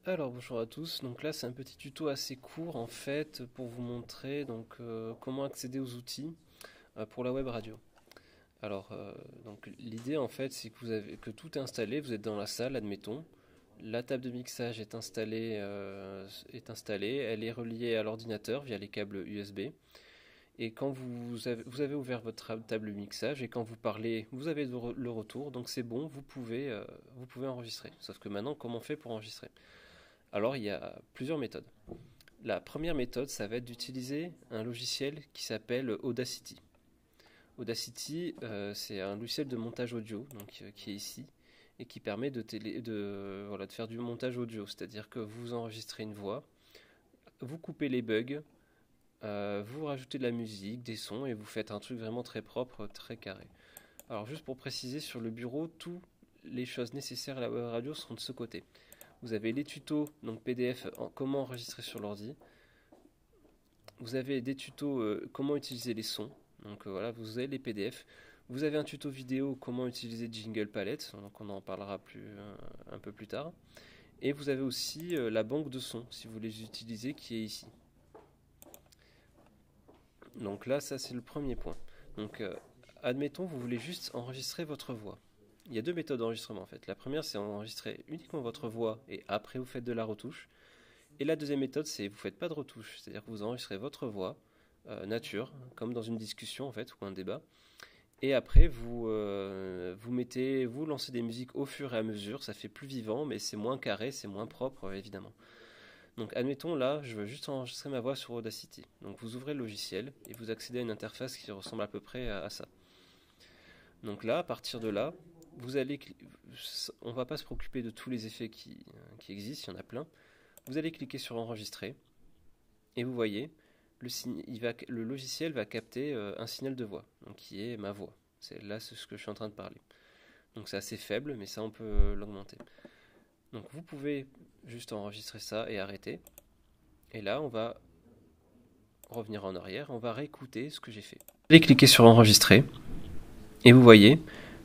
Alors bonjour à tous, donc là c'est un petit tuto assez court en fait pour vous montrer comment accéder aux outils pour la web radio. Alors donc l'idée en fait c'est que que tout est installé, vous êtes dans la salle admettons, la table de mixage est installée, elle est reliée à l'ordinateur via les câbles USB et quand vous avez ouvert votre table de mixage et quand vous parlez vous avez le retour donc c'est bon, vous pouvez enregistrer. Sauf que maintenant comment on fait pour enregistrer? Alors, il y a plusieurs méthodes. La première méthode, ça va être d'utiliser un logiciel qui s'appelle Audacity. Audacity, c'est un logiciel de montage audio qui est ici et qui permet de faire du montage audio. C'est-à-dire que vous enregistrez une voix, vous coupez les bugs, vous rajoutez de la musique, des sons et vous faites un truc vraiment très propre, très carré. Alors, juste pour préciser, sur le bureau, toutes les choses nécessaires à la web radio seront de ce côté. Vous avez les tutos, donc PDF, comment enregistrer sur l'ordi. Vous avez des tutos, comment utiliser les sons. Donc voilà, vous avez les PDF. Vous avez un tuto vidéo, comment utiliser Jingle Palette. Donc on en parlera un peu plus tard. Et vous avez aussi la banque de sons, si vous les utilisez, qui est ici. Donc là, ça c'est le premier point. Donc admettons, vous voulez juste enregistrer votre voix. Il y a deux méthodes d'enregistrement en fait. La première, c'est enregistrer uniquement votre voix et après vous faites de la retouche. Et la deuxième méthode, c'est vous ne faites pas de retouche. C'est-à-dire que vous enregistrez votre voix, nature, comme dans une discussion en fait, ou un débat. Et après, vous lancez des musiques au fur et à mesure. Ça fait plus vivant, mais c'est moins carré, c'est moins propre évidemment. Donc admettons là, je veux juste enregistrer ma voix sur Audacity. Donc vous ouvrez le logiciel et vous accédez à une interface qui ressemble à peu près à ça. Donc là, à partir de là, on ne va pas se préoccuper de tous les effets qui existent, il y en a plein. Vous allez cliquer sur enregistrer et vous voyez, le logiciel va capter un signal de voix, donc qui est ma voix. C'est ce que je suis en train de parler. Donc c'est assez faible, mais ça on peut l'augmenter. Donc vous pouvez juste enregistrer ça et arrêter. Et là on va revenir en arrière, on va réécouter ce que j'ai fait. Vous allez cliquer sur enregistrer et vous voyez,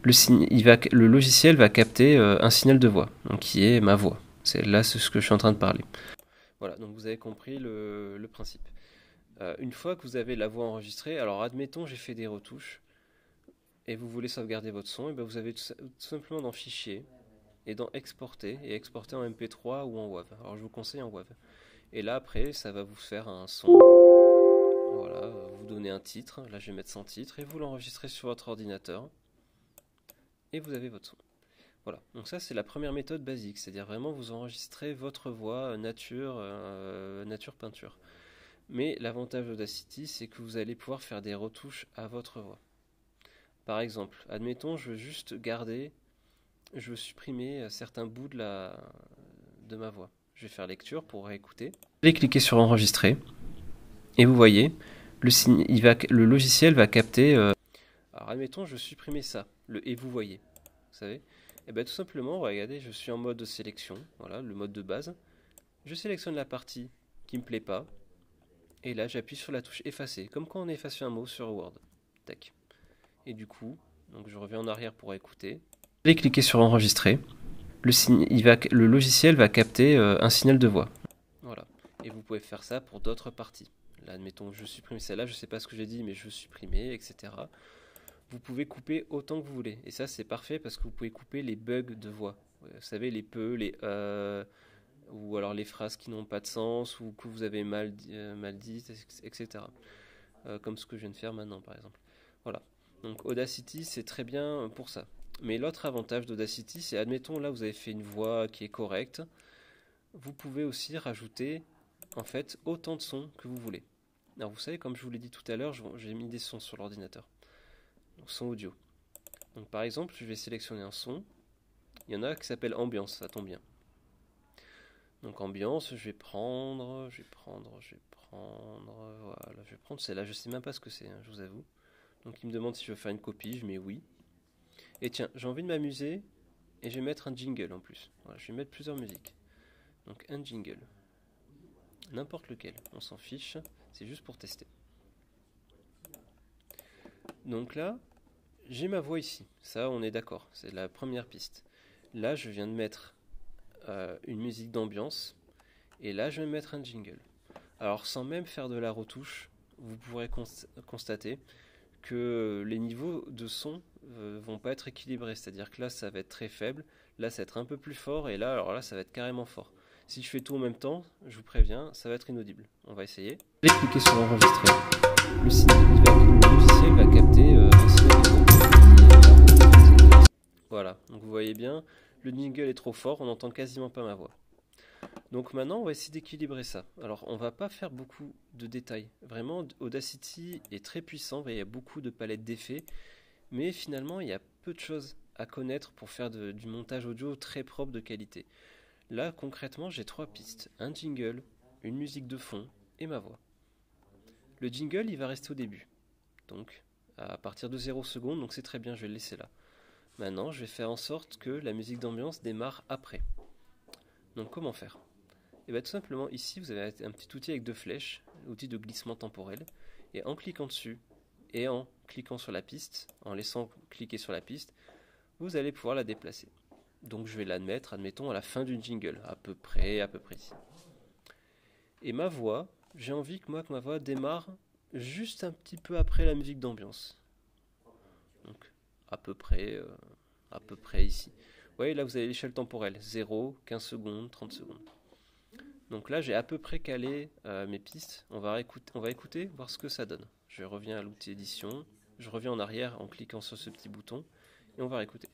le logiciel va capter un signal de voix, donc qui est ma voix. C'est ce que je suis en train de parler. Voilà, donc vous avez compris le principe. Une fois que vous avez la voix enregistrée, alors admettons j'ai fait des retouches et vous voulez sauvegarder votre son, et bien vous avez tout simplement dans Fichier et dans Exporter et exporter en MP3 ou en WAV. Alors je vous conseille en WAV. Et là après ça va vous faire un son. Voilà, vous donnez un titre, là je vais mettre sans titre et vous l'enregistrez sur votre ordinateur et vous avez votre son. Voilà, donc ça c'est la première méthode basique, c'est-à-dire vraiment vous enregistrez votre voix nature peinture. Mais l'avantage d'Audacity, c'est que vous allez pouvoir faire des retouches à votre voix. Par exemple, admettons, je veux supprimer certains bouts de ma voix. Je vais faire lecture pour réécouter. Vous allez cliquer sur enregistrer et vous voyez, le logiciel va capter. Alors admettons, je veux supprimer ça, et vous voyez, vous savez. Et bien tout simplement, regardez, je suis en mode sélection, voilà, le mode de base. Je sélectionne la partie qui me plaît pas. Et là, j'appuie sur la touche effacer, comme quand on efface un mot sur Word. Tac. Et du coup, donc je reviens en arrière pour écouter. Vous allez cliquer sur enregistrer. Le logiciel va capter un signal de voix. Voilà. Et vous pouvez faire ça pour d'autres parties. Là, admettons, je supprime celle-là, je ne sais pas ce que j'ai dit, mais je veux supprimer, etc. Vous pouvez couper autant que vous voulez. Et ça, c'est parfait parce que vous pouvez couper les bugs de voix. Vous savez, les les ou alors les phrases qui n'ont pas de sens ou que vous avez mal dites, etc. Comme ce que je viens de faire maintenant, par exemple. Voilà. Donc Audacity, c'est très bien pour ça. Mais l'autre avantage d'Audacity, c'est, admettons, là, vous avez fait une voix qui est correcte. Vous pouvez aussi rajouter, en fait, autant de sons que vous voulez. Alors, vous savez, comme je vous l'ai dit tout à l'heure, j'ai mis des sons sur l'ordinateur. Donc, son audio. Donc, par exemple, je vais sélectionner un son. Il y en a qui s'appelle ambiance, ça tombe bien. Donc ambiance, je vais prendre, voilà, je vais prendre celle-là, je sais même pas ce que c'est, hein, je vous avoue. Donc il me demande si je veux faire une copie, je mets oui. Et tiens, j'ai envie de m'amuser et je vais mettre un jingle en plus. Voilà, je vais mettre plusieurs musiques. Donc un jingle, n'importe lequel, on s'en fiche, c'est juste pour tester. Donc là, j'ai ma voix ici, ça on est d'accord, c'est la première piste. Là, je viens de mettre une musique d'ambiance, et là je vais mettre un jingle. Alors sans même faire de la retouche, vous pourrez constater que les niveaux de son vont pas être équilibrés, c'est-à-dire que là ça va être très faible, là ça va être un peu plus fort, et là alors là ça va être carrément fort. Si je fais tout en même temps, je vous préviens, ça va être inaudible. On va essayer. Je vais cliquer sur enregistrer. Le logiciel va capter un signal de voix. Voilà, donc vous voyez bien, le jingle est trop fort, on n'entend quasiment pas ma voix. Donc maintenant, on va essayer d'équilibrer ça. Alors, on va pas faire beaucoup de détails. Vraiment, Audacity est très puissant, il y a beaucoup de palettes d'effets, mais finalement, il y a peu de choses à connaître pour faire du montage audio très propre de qualité. Là, concrètement, j'ai 3 pistes. Un jingle, une musique de fond et ma voix. Le jingle, il va rester au début. Donc, à partir de 0 secondes, donc c'est très bien, je vais le laisser là. Maintenant, je vais faire en sorte que la musique d'ambiance démarre après. Donc, comment faire ? Et bien tout simplement ici vous avez un petit outil avec 2 flèches, outil de glissement temporel, et en cliquant dessus et en cliquant sur la piste, en laissant cliquer sur la piste, vous allez pouvoir la déplacer. Donc je vais la mettre, admettons, à la fin d'une jingle, à peu près ici. Et ma voix, j'ai envie que ma voix démarre juste un petit peu après la musique d'ambiance. Donc à peu près ici. Vous voyez là vous avez l'échelle temporelle, 0, 15 secondes, 30 secondes. Donc là, j'ai à peu près calé mes pistes. On va écouter, voir ce que ça donne. Je reviens à l'outil édition. Je reviens en arrière en cliquant sur ce petit bouton. Et on va réécouter.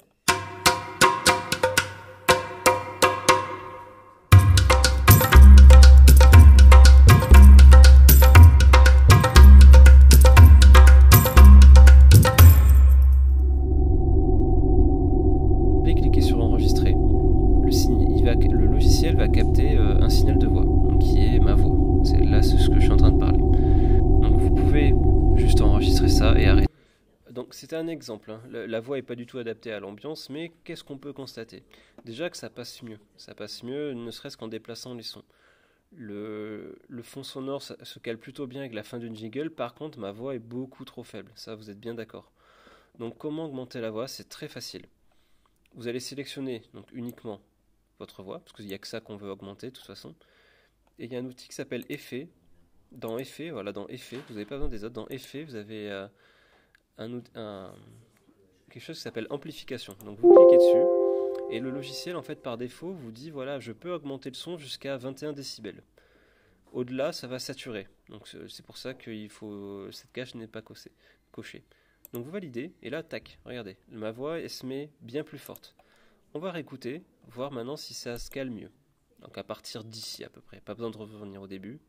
Je vais cliquer sur enregistrer. Le logiciel va capter un signal de voix, donc qui est ma voix. C'est là ce que je suis en train de parler. Donc vous pouvez juste enregistrer ça et arrêter. Donc c'était un exemple, hein. La voix n'est pas du tout adaptée à l'ambiance, mais qu'est-ce qu'on peut constater ? Déjà que ça passe mieux. Ça passe mieux ne serait-ce qu'en déplaçant les sons. Le fond sonore se cale plutôt bien avec la fin d'une jingle, par contre ma voix est beaucoup trop faible, ça vous êtes bien d'accord. Donc comment augmenter la voix ? C'est très facile. Vous allez sélectionner donc uniquement votre voix, parce qu'il n'y a que ça qu'on veut augmenter de toute façon. Et il y a un outil qui s'appelle Effet. Dans Effet, vous n'avez pas besoin des autres. Dans Effet, vous avez quelque chose qui s'appelle Amplification. Donc vous cliquez dessus, et le logiciel, en fait, par défaut, vous dit, voilà, je peux augmenter le son jusqu'à 21 décibels. Au-delà, ça va saturer. Donc c'est pour ça que cette case n'est pas cochée. Donc vous validez, et là, tac, regardez, ma voix, elle se met bien plus forte. On va réécouter, voir maintenant si ça se cale mieux. Donc à partir d'ici à peu près, pas besoin de revenir au début.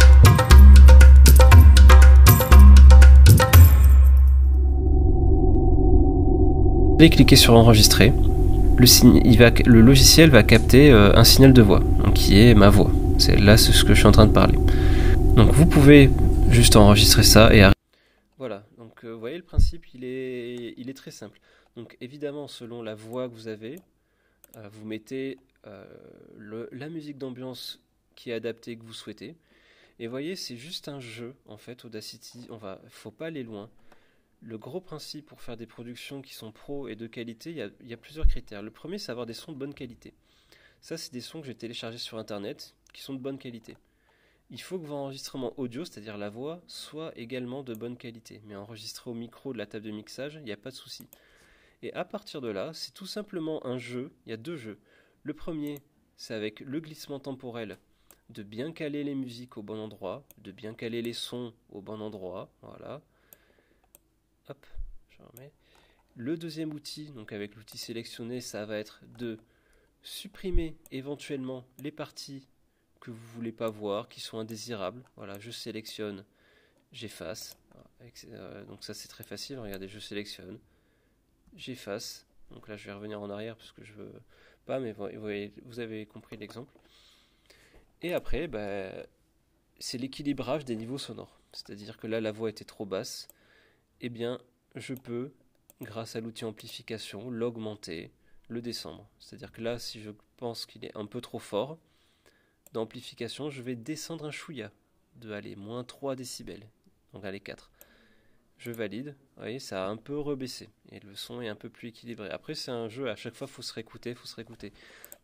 Vous allez cliquer sur enregistrer. Le logiciel va capter un signal de voix, donc qui est ma voix. C'est là ce que je suis en train de parler. Donc vous pouvez juste enregistrer ça et arrêter. Voilà, donc vous voyez le principe, il est très simple. Donc évidemment, selon la voix que vous avez, vous mettez la musique d'ambiance qui est adaptée que vous souhaitez. Et vous voyez, c'est juste un jeu en fait. Audacity, faut pas aller loin. Le gros principe pour faire des productions qui sont pro et de qualité, il y a plusieurs critères. Le premier, c'est avoir des sons de bonne qualité. Ça, c'est des sons que j'ai téléchargés sur internet qui sont de bonne qualité. Il faut que votre enregistrement audio, c'est-à-dire la voix, soit également de bonne qualité. Mais enregistré au micro de la table de mixage, il n'y a pas de souci. Et à partir de là, c'est tout simplement un jeu. Il y a 2 jeux. Le premier, c'est avec le glissement temporel, de bien caler les musiques au bon endroit, de bien caler les sons au bon endroit. Voilà. Hop, je remets. Le deuxième outil, donc avec l'outil sélectionné, ça va être de supprimer éventuellement les parties que vous ne voulez pas voir, qui sont indésirables. Voilà, je sélectionne, j'efface. Donc ça c'est très facile, regardez, je sélectionne, j'efface. Donc là je vais revenir en arrière parce que je veux pas, mais vous avez compris l'exemple. Et après, c'est l'équilibrage des niveaux sonores. C'est-à-dire que là la voix était trop basse, eh bien je peux, grâce à l'outil amplification, l'augmenter, le descendre. C'est-à-dire que là, si je pense qu'il est un peu trop fort, d'amplification, je vais descendre un chouïa, de aller moins 3 décibels, donc aller 4. Je valide, vous voyez, ça a un peu rebaissé, et le son est un peu plus équilibré. Après, c'est un jeu, à chaque fois, il faut se réécouter.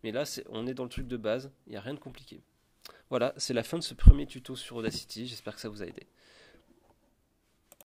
Mais là, on est dans le truc de base, il n'y a rien de compliqué. Voilà, c'est la fin de ce premier tuto sur Audacity, j'espère que ça vous a aidé.